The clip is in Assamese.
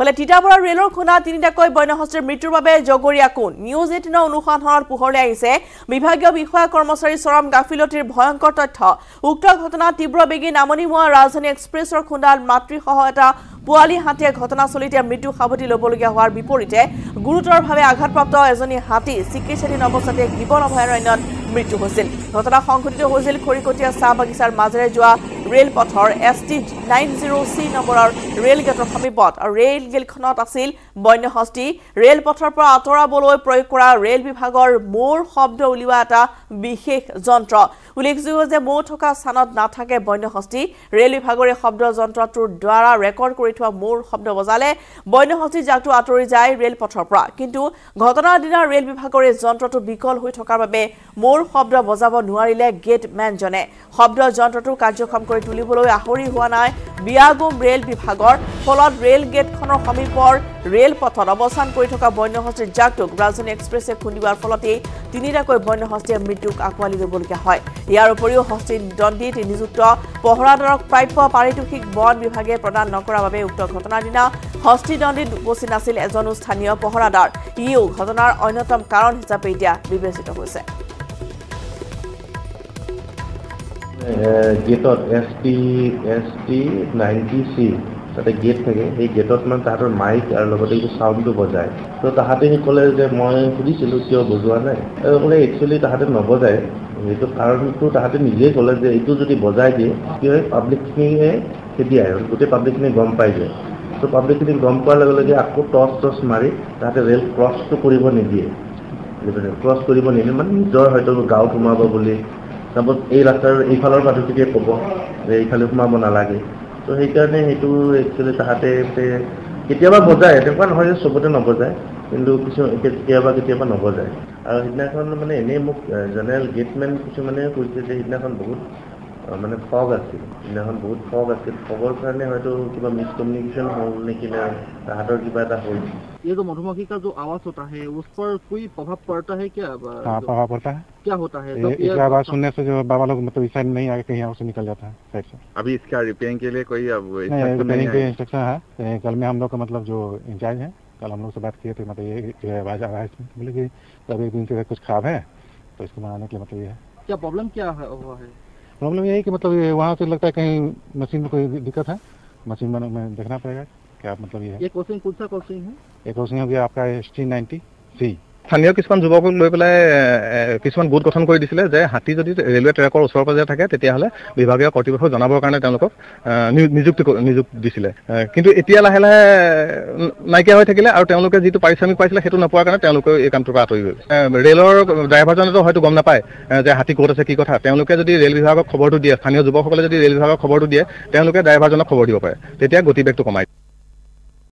ফলে তিতাবৰৰ ৰেলৰ খুনা তিনিটাকৈ বন্যহস্তীৰ মৃত্যুৰ বাবে জগৰীয়া কোন নিউজ 18 অনুসন্ধানত পোহৰলৈ আহিছে বিভাগীয় বিষয়া কৰ্মচাৰী চৰম গাফিলতিৰ ভয়ংকৰ তথ্য উক্ত ঘটনা তীব্ৰ বেগী নামনিমুৱা ৰাজধানী এক্সপ্ৰেছৰ খুন্দাত মাতৃসহ এটা পোৱালি হাতীয়ে ঘটনাস্থলীতে মৃত্যু সাৱটি ল'বলগীয়া হোৱাৰ বিপৰীতে গুৰুতৰভাৱে আঘাতপ্ৰাপ্ত এজনী হাতী চিকিৎসাধীন অৱস্থাতে গিবন অভয়াৰণ্যত মৃত্যু হৈছিল ঘটনা সংঘটিত হৈছিল খৰিকটীয়া চাহ বাগিচাৰ মাজেৰে যোৱা ৰেল পথৰ ST 90C নম্বৰৰ ৰেল গেটৰ সমীপত আৰু ৰেল গেটখনত আছিল বন্যহস্তী ৰেল পথৰ পৰা আঁতৰাবলৈ প্ৰয়োগ কৰা ৰেল বিভাগৰ মোৰ শব্দ উলিওৱা এটা বিশেষ যন্ত্ৰ উল্লেখযোগ্য যে মৌ থকা স্থানত নাথাকে বন্যহস্তী ৰেল বিভাগৰে শব্দ যন্ত্ৰটোৰ দ্বাৰা ৰেকৰ্ড কৰি থোৱা মোৰ শব্দ বজালে বন্যহস্তী জাকটো আঁতৰি যায় ৰেল পথৰ পৰা কিন্তু ঘটনাৰ দিনা ৰেল বিভাগৰে যন্ত্ৰটো বিকল হৈ থকাৰ বাবে মোৰ শব্দ বজাব নোৱাৰিলে গেটমেনজনে শব্দ যন্ত্ৰটো কাৰ্যক্ষম কৰি তুলিবলৈ আহৰি হোৱা নাই বিয়াগুম ৰেল বিভাগৰ ফলত ৰেল গেটখনৰ সমীপৰ ৰেল পথত অৱস্থান কৰি থকা বন্যহস্তীৰ জাকটোক ৰাজধানী এক্সপ্ৰেছে খুন্দিওৱাৰ ফলতেই তিনিটাকৈ বন্যহস্তীয়ে মৃত্যুক আকোৱালি ল'বলগীয়া হয় ইয়াৰ উপৰিও হস্তী দণ্ডিত নিযুক্ত পহৰাদাৰক প্ৰাপ্য পাৰিতোষিক বন বিভাগে প্ৰদান নকৰাৰ বাবে উক্ত ঘটনাৰ দিনা হস্তী দণ্ডিত উপস্থিত নাছিল এজনো স্থানীয় পহৰাদাৰ ইও ঘটনাৰ অন্যতম কাৰণ হিচাপে এতিয়া বিবেচিত হৈছে গেটত ST 90C তাতে গেট থাকে সেই গেটত মানে তাহাঁতৰ মাইক আৰু লগতে এইটো চাউণ্ডটো বজায় তো তাহাঁতে ক'লে যে মই সুধিছিলোঁ কিয় বজোৱা নাই বোলে একচুৱেলি তাহাঁতে নবজায় এইটো কাৰণটো তাহাঁতে নিজেই ক'লে যে এইটো যদি বজাই দিয়ে কি হয় পাব্লিকখিনিয়ে খেদি আহে গোটেই পাব্লিকখিনি গম পাই যায় তো পাব্লিকখিনি গম পোৱাৰ লগে লগে আকৌ টৰ্চ মাৰি তাহাঁতে ৰেল ক্ৰছটো কৰিব নিদিয়ে ক্ৰছ কৰিব নিদিয়ে মানে নিজৰ হয়তো গাঁও সোমাব বুলি তাৰপৰা এই ৰাস্তাৰ এইফালৰ মানুহখিনিয়ে ক'ব যে এইফালে সোমাব নালাগে তো সেইকাৰণে সেইটো একচুৱেলি তাহাঁতে কেতিয়াবা বজায় এনেকুৱা নহয় যে চবতে নবজায় কিন্তু কেতিয়াবা নবজায় আৰু সিদিনাখন মানে এনেই মোক জেনেৰেল গেটমেন কিছুমানে কৈছে যে সিদিনাখন বহুত মানে ফগ আছিল সিদিনাখন বহুত ফগ আছিল ফগৰ কাৰণে হয়তো কিবা মিসকমিউনিকেशन হ'ল নেকি না তাহাঁতৰ কিবা এটা হ'ল ये जो मधुमक्खी का जो आवाज होता है उस पर कोई प्रभाव पड़ता है क्या प्रभाव पड़ता है क्या होता है इसका आवाज सुनने से जो बाबा लोग मतलब इस साइड नहीं आगे कहीं और से निकल जाता है साइड से अभी इसका रिपेयरिंग के लिए कोई अब रिपेयरिंग के इंस्ट्रक्शन है कल में हम लोग का मतलब जो इंचार्ज है कल हम लोग से बात किए थे मतलब ये जो है आवाज आ रहा है बोले कि अभी एक दिन से कुछ खराब है तो इसको बनाने के लिए मतलब ये है क्या प्रॉब्लम क्या है हुआ है प्रॉब्लम यही कि मतलब वहाँ से लगता है कहीं मशीन में कोई दिक्कत है मशीन में देखना पड़ेगा क्या मतलब ये कोचिंग कौन सा कोचिंग है एक कोचिंग हो गया आपका ST 90C স্থানীয় কিছুমান যুৱকক লৈ পেলাই কিছুমান গোট গঠন কৰি দিছিলে যে হাতী যদি ৰেলৱে ট্ৰেকৰ ওচৰ পাজৰে থাকে তেতিয়াহ'লে বিভাগীয় কৰ্তৃপক্ষক জনাবৰ কাৰণে তেওঁলোকক নিযুক্তি দিছিলে কিন্তু এতিয়া লাহে লাহে নাইকিয়া হৈ থাকিলে আৰু তেওঁলোকে যিটো পাৰিশ্ৰমিক পাইছিলে সেইটো নোপোৱাৰ কাৰণে তেওঁলোকে এই কামটোৰ পৰা আঁতৰি গ'ল ৰেলৰ ড্ৰাইভাৰজনেতো হয়তো গম নাপায় যে হাতী ক'ত আছে কি কথা তেওঁলোকে যদি ৰেল বিভাগক খবৰটো দিয়ে স্থানীয় যুৱকসকলে যদি ৰেল বিভাগক খবৰটো দিয়ে তেওঁলোকে ড্ৰাইভাৰজনক খবৰ দিব পাৰে তেতিয়া গতিবেগটো কমায়